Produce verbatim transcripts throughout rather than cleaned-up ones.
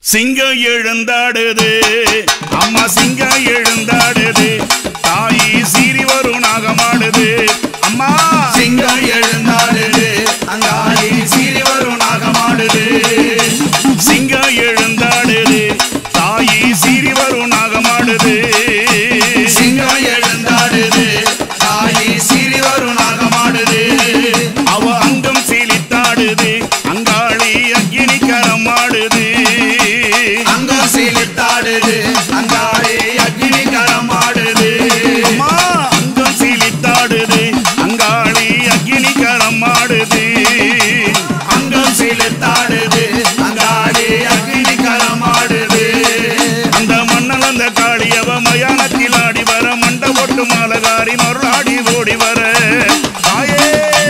சிங்கம் எழுந்தாடுது அம்மா சிங்கம் எழுந்தாடுது தாயி சீறி வரும் நாகமாடுது அம்மா சிங்கம் எழுந்தாடுது அங்காளி சீறி வரும் நாகமாடுது சிங்கம் எழுந்தாடுது தாயி சீறி வரும் நாகமாடுது சிங்கம் எழுந்தாடுது தாயி சீறி வரும் நாகமாடுது அவ அங்கம் சீலித்தாடுது அங்காளி அக்கினி கரமாடுது அங்கம் சீலித்தாடுது அங்காளி அக்கினி கரமாடுது அம்மா அங்கம் சீலித்தாடுது அங்காளி அக்கினி கரமாடுது அங்கம் சீலித்தாடுது அங்காளி அக்கினி கரமாடுது அந்த மன்னல் அந்த காளி அவ மயானத்தில் ஆடி வர மண்ட போட்டு மாலகாரி மருளாடி ஓடி வர தாயே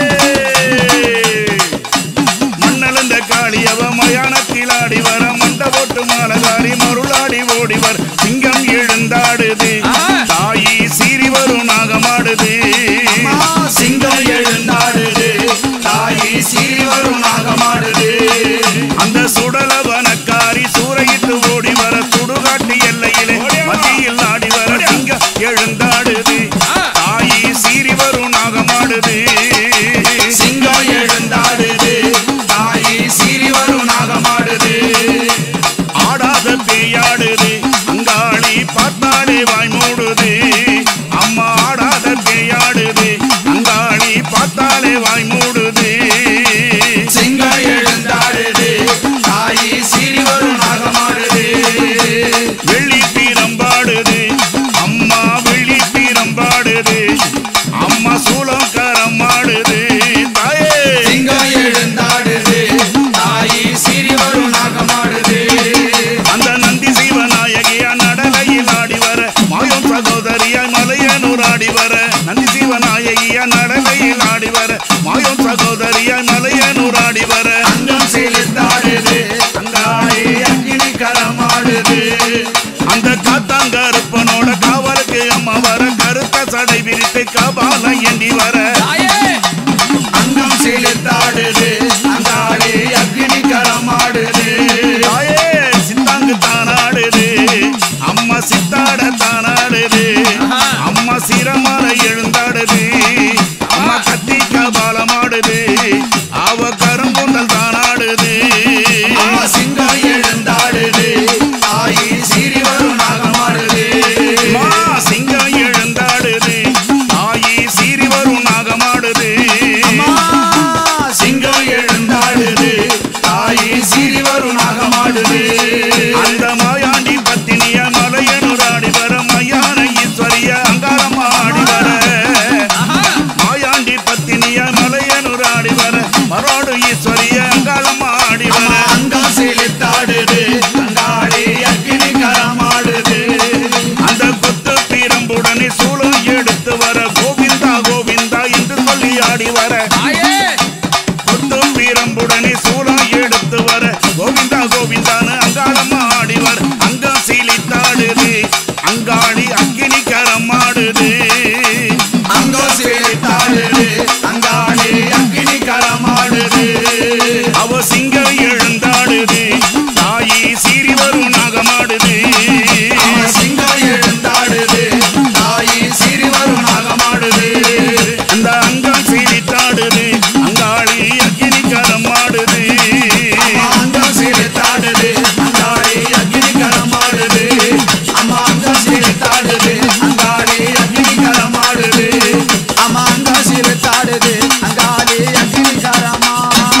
மன்னல் அந்த காளி அவ மயானத்தில் ஆடி வர மண்ட போட்டு மாலகாரி மருளாடி ஓடி வர சிங்கம் எழுந்தாடுது தாயி சீறி வரும் நாகமாடுது சிங்கம் எழுந்தாடுது தாயி சீறி வரும் நாகமாடுது அந்த சுடலவனக்காரி சூறையிட்டு ஓடி வர சுடுகாட்டு எல்லையிலே மத்தியில் ஆடி வர சிங்கம் எழுந்தாடுது தாயி சீறி வரும் நாகமாடுது சிங்கம் எழுந்தாடுது தாயி சீறி வரும் நாகமாடுது ஆடாத பேயாடுது அங்காளி பார்த்தாலே வாய் மூடுது அம்மா ஆடாத பேயாடுது அங்காளி பார்த்தாலே வாய் மூடுது சிங்கம் எழுந்தாடுது தாயி சீறி வரும் நாகமாடுது வெள்ளி பீரம்பாடுது அம்மா வெள்ளி பீரம்பாடுது அம்மா சூளம் கரமாடுது தாயே சிங்கம் எழுந்தாடுது தாயி சீறி வரும் நாகமாடுது அந்த நந்தி சிவநாயகியா நடலையில் ஆடி வர மாயம் சகோதரியாய் மலையனூர் ஆடி வர நந்தி சிவநாயகியா நடலையில் ஆடி வர மாயம் சகோதரியாய் மலையனூர் ஆடி வர அங்கம் செலுத்தாடுது அங்காளி அக்கினி கரமாடுது அந்த காத்தாங்கருப்பனோட காவலுக்கு அம்மா வர கருத்த சடை விரித்து கபால எண்டி வர அங்கம் செலுத்தாடுது அங்காளி அக்கினி கரமாடுது தாயே சித்தாங்கு தானாடுது அம்மா சித்தாட தானாடுது அம்மா சிரமர எழுந்தாடுது அம்மா கத்தி கபாலமாடுது அவ கருங்குண்டல் தானாடுது சிங்கம் எழுந்தாடுது தாயி சீறி வரும் நாகமாடுது மா சிங்கம் எழுந்தாடுது தாயி சீறி வரும் நாகமாடுது சிங்கம் எழுந்தாடுது தாயி சீறி வரும் நாகமாடுது அந்த மாயாண்டி பத்தினிய மலையனூர் ஆடி வர மயான ஈஸ்வரிய அங்காரமா ஆடி வர மாயாண்டி பத்தினிய மலையனூர் ஆடி வர மரோடு ஈஸ்வரிய அங்காளமா ஆடி வர அங்கம் செலுத்தாடுது அங்காளி அக்கினி கரமாடுது அந்த கொத்து பீரம்புடனே சூளம் எடுத்து வர கோவிந்தா கோவிந்தா என்று சொல்லி ஆடி வர கொத்து பீரம்புடனே சூளம் எடுத்து வர கோவிந்தா கோவிந்தான்னு அங்காளமா ஆடி வர அங்கம் சீலித்தாடுது அங்காளி அக்கினி கரமாடுது அங்கம் செலுத்தாடுது அங்காளி அக்கினி கரமாடுது அவ சிங்கம் எழுந்தாடுது தாயி சீறி வரும் நாகமாடுது சிங்கம் எழுந்தாடுது தாயி சீறி வரும் நாகமாடுது அந்த அங்கம் சீலித்தாடுது அங்காளி அக்கினி கரமாடுது அங்கம் செலுத்தாடுது அங்காளி அக்கினி கரமாடுது அம்மா அங்கம் செலுத்தாடுது அங்காளி அக்கினி கரமாடுது அம்மா அங்கம் செலுத்தாடுது அங்காளி அக்கினி கரமாடுது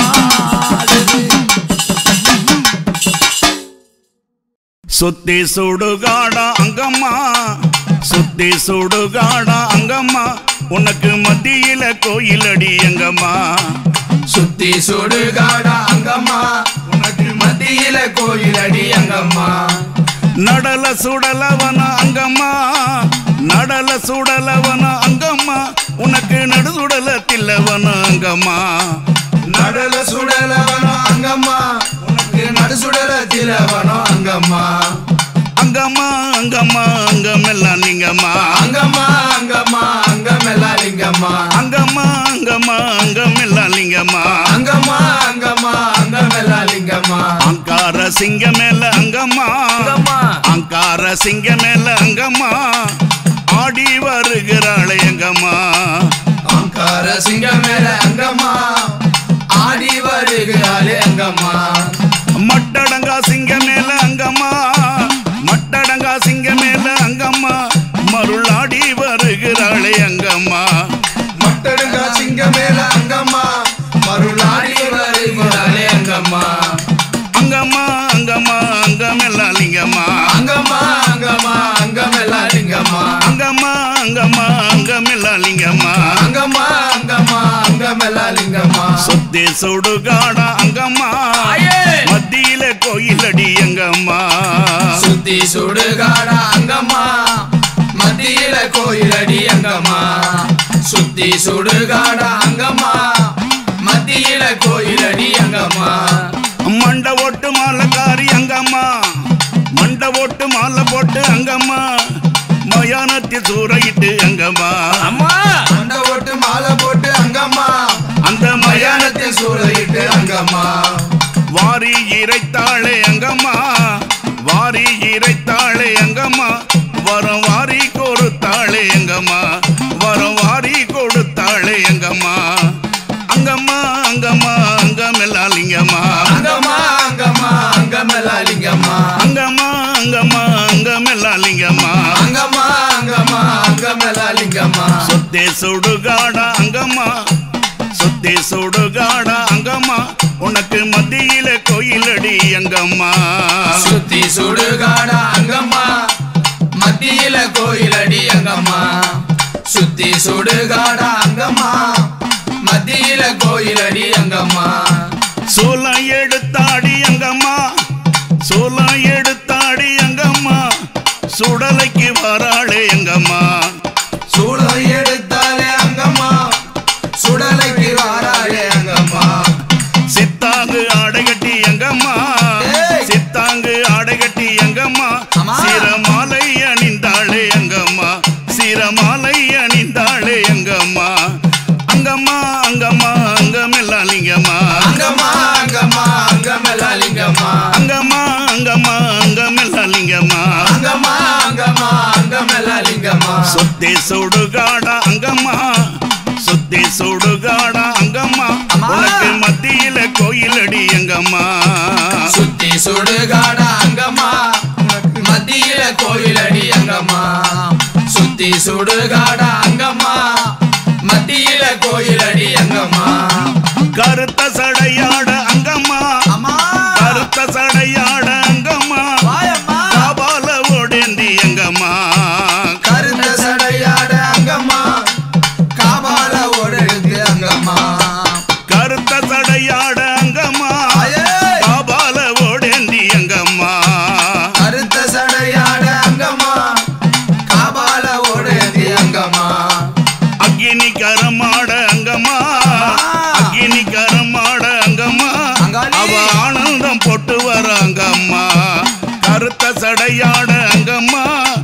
சுத்தி சுடுகாடா அங்கம்மா சுத்தி சுடுகாடா அங்கம்மா உனக்கு மத்தியில கோயிலடி எங்கம்மா சுத்தி சுடுகாடா அங்கம்மா உனக்கு மத்தியில கோயிலடி அங்கம்மா நடல சுடலவன அங்கம்மா நடல சுடலவன அங்கம்மா உனக்கு நடுசுடல தில்லவன அங்கம்மா நடல சுடலவனோ அங்கம்மா உனக்கு நடுசுடல திலவனோ அங்கம்மா அங்கம்மா அங்கம்மா அங்கமெல்லாம் நீங்கம்மா அங்கம்மா அங்கம்மா அங்கமெல்லாம் லிங்கம்மா அங்கம்மா அங்கம்மா அங்கமெல்லாம் நீங்கம்மா அங்கம்மா அங்கம்மா அங்கமெல்லாம் லிங்கம்மா அங்கார சிங்க மேல அங்கம்மா அங்கார சிங்க மேல அங்கம்மா ஆடி வருகிறாளே எங்கம்மா அங்கார சிங்க மேல அங்கம்மா ஆடி வருகிறாளே அங்கம்மா மட்டடங்கா சிங்க மேல அங்கம்மா மட்டடங்கா சிங்க மேல அங்கம்மா மருளாடி வருகிறாளே அங்கம்மா மட்டடங்கா சிங்க மேல அங்கம்மா மருளாடி வருகிறாளே அங்கம்மா அங்கம்மா அங்கம்மா அங்கமெல்லாம் லிங்கம்மா அங்கம்மா அங்கம்மா அங்கமெல்லாம் லிங்கம்மா அங்கம்மா அங்கம்மா அங்கமெல்லாம் லிங்கம்மா அங்கம்மா அங்கம்மா அங்கமெல்லாம் லிங்கம்மா சுத்தி சுடுகாடா அங்கம்மா மத்தியில கோயிலடி எங்கம்மா சுத்தி சுடுகாடா அங்கம்மா மத்தியில கோயிலடி அங்கம்மா சுத்தி சுடுகாடா அங்கம்மா மத்தியில கோயிலடி அங்கம்மா மண்ட ஓட்டு மாலைக்காரி அங்கம்மா மண்ட ஓட்டு மாலை போட்டு அங்கம்மா மயானத்தில் சூறையிட்டு அங்கம்மா அம்மா மண்ட ஓட்டு மாலை போட்டு அங்கம்மா அந்த மயானத்தில் சூறையிட்டு அங்கம்மா வாரி இறைத்தாளே அங்கம்மா வாரி இறைத்தாளே அங்கம்மா வரம் வாரி கொடுத்தாளே எங்கம்மா வரம் வாரி கொடுத்தாளே எங்கம்மா அங்கம்மா அங்கம்மா அங்கமெல்லாம் லிங்கம்மா அங்கம்மா அங்கம்மா அங்கமெல்லாம் லிங்கம்மா அங்கம்மா அங்கம்மா அங்கமெல்லாம் லிங்கம்மா அங்கம்மா அங்கம்மா அங்கமெல்லாம் லிங்கம்மா சுத்தி சுடுகாடா அங்கம்மா சுத்தி சுடுகாடா அங்கம்மா உனக்கு மத்தியில கோயிலடி அங்கம்மா சுத்தி சுடுகாடா அங்கம்மா மத்தியில கோயிலடி அங்கம்மா சுத்தி சுடுகாடா அங்கம்மா மத்தியில கோயிலடி அங்கம்மா சோளம் எடுத்தாடி அங்கம்மா சோளம் எடுத்தாடி அங்கம்மா சுடலைக்கு வராளே எங்கம்மா சூளம் எடுத்தாலே அங்கம்மா சுடலைக்கு வாராளே அங்கம்மா சித்தாங்கு ஆடை கட்டி எங்கம்மா சித்தாங்கு ஆடை கட்டி எங்கம்மா சிரமாலை அணிந்தாளே எங்கம்மா சிரமாலை அணிந்தாளே எங்கம்மா அங்கம்மா அங்கம்மா அங்கமெல்லாம் லிங்கம்மா அங்கம்மா அங்கம்மா அங்கமெல்லாம் லிங்கம்மா அங்கம்மா அங்கம்மா அங்கமெல்லாம் லிங்கம்மா அங்கம்மா அங்கம்மா அங்கமெல்லாம் லிங்கம்மா சுத்தி சுடுகாடா அங்கம்மா சுத்தி சுடுகாடா அங்கம்மா உனக்கு மத்தியில கோயிலடி எங்கம்மா சுத்தி சுடுகாடா அங்கம்மா மத்தியில கோயிலடி அங்கம்மா சுத்தி சுடுகாடா அங்கம்மா மத்தியில கோயிலடி அங்கம்மா கருத்த சடையாட அங்கம்மா கருத்த சடையாட அங்கம்மா காபால ஓடேந்தி எங்கம்மா கருத்த சடையாட அங்கம்மா காபால ஓடுது அங்கம்மா கருத்த சடையாட அங்கம்மா காபால ஓடேந்தி எங்கம்மா கருத்த சடையாட அங்கம்மா காபால ஓடுது அங்கம்மா அக்கினி கரமாட அங்கம்மா அக்கினி கரமாட அங்கம்மா அவ ஆனந்தம் போட்டு வராங்கம்மா கருத்த சடையாட அங்கம்மா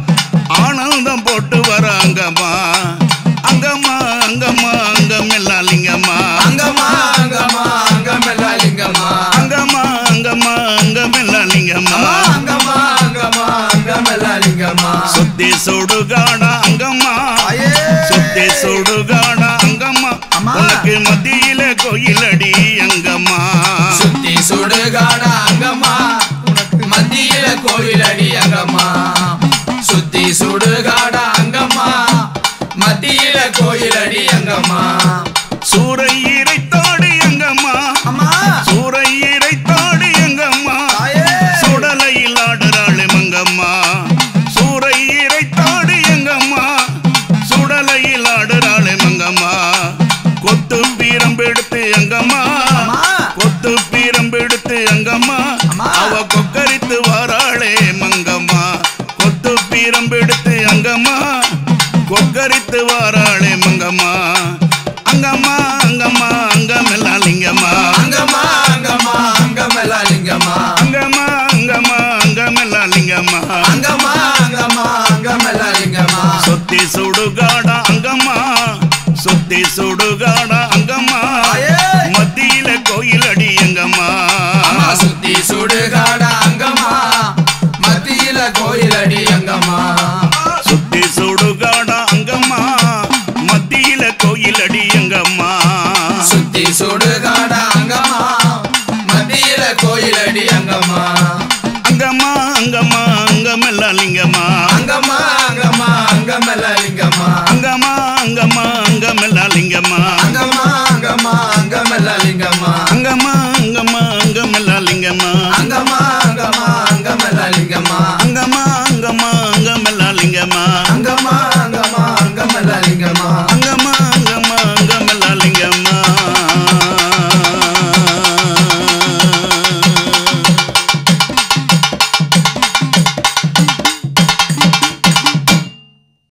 ஆனந்தம் போட்டு வராங்கம்மா அங்கம்மா அங்கம்மா அங்கமெல்லாம் லிங்கம்மா அங்கம்மா அங்கம்மா அங்கமெல்லாம் லிங்கம்மா அங்கம்மா அங்கம்மா அங்கமெல்லாம் லிங்கம்மா அங்கம்மா அங்கம்மா அங்கமெல்லாம் லிங்கம்மா சுத்தி சுடுகாடா அங்கம்மா சுத்தி சுடுகாடா அங்கம்மா உனக்கு மத்தியில கோயிலடி அங்கம்மா சுத்தி சுடுகாடா அங்கம்மா மத்தியில கோயிலடி அங்கம்மா சுத்தி சுடுகாடா அங்கம்மா மத்தியில கோயிலடி அங்கம்மா சூறை இறைத்தாடி அங்கம்மா சூறை இறைத்தாடி அங்கம்மா சுடலையில் ஆடுறாளே மங்கம்மா சூறை இறைத்தாடி எங்கம்மா சுடலையில் ஆடுறாளே மங்கம்மா கொத்து பீரம்பெடுத்து அங்கம்மா கொத்து பீரம்பெடுத்து அங்கம்மா அவ கொக்கரித்து வராளே மங்கம்மா கொத்து பீரம்பெடுத்து அங்கம்மா கொக்கரித்து வாராளே மங்கம்மா அங்கம்மா அங்கம்மா அங்கமெல்லாம் லிங்கம்மா அங்கம்மா அங்கம்மா அங்கமெல்லாம் லிங்கம்மா அங்கம்மா அங்கம்மா அங்கமெல்லாம் லிங்கம்மா அங்கம்மா அங்கம்மா அங்கமெல்லாம் லிங்கம்மா சுத்தி சுடுகாடா அங்கம்மா சுத்தி சுடுகாடா அங்கம்மா மத்தியில கோயிலடி எங்கம்மா கோயிலடி